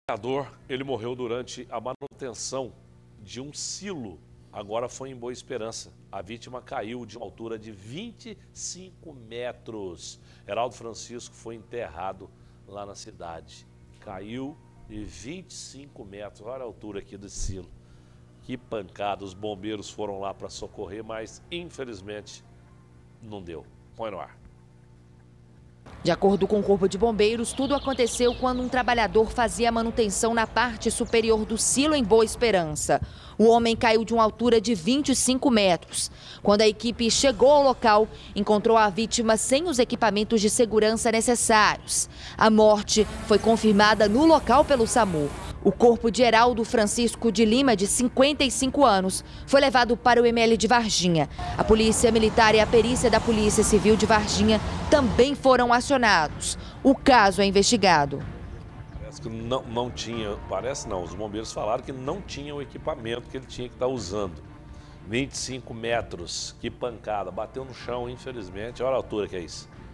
Ele morreu durante a manutenção de um silo. Agora foi em Boa Esperança. A vítima caiu de uma altura de 25 metros. Heraldo Francisco foi enterrado lá na cidade. Caiu de 25 metros. Olha a altura aqui do silo. Que pancada. Os bombeiros foram lá para socorrer, mas infelizmente não deu. Põe no ar. De acordo com o Corpo de Bombeiros, tudo aconteceu quando um trabalhador fazia manutenção na parte superior do silo em Boa Esperança. O homem caiu de uma altura de 25 metros. Quando a equipe chegou ao local, encontrou a vítima sem os equipamentos de segurança necessários. A morte foi confirmada no local pelo SAMU. O corpo de Heraldo Francisco de Lima, de 55 anos, foi levado para o ML de Varginha. A Polícia Militar e a perícia da Polícia Civil de Varginha também foram acionados. O caso é investigado. Parece que não tinha, parece não, os bombeiros falaram que não tinha o equipamento que ele tinha que estar usando. 25 metros, que pancada, bateu no chão, infelizmente, olha a altura que é isso.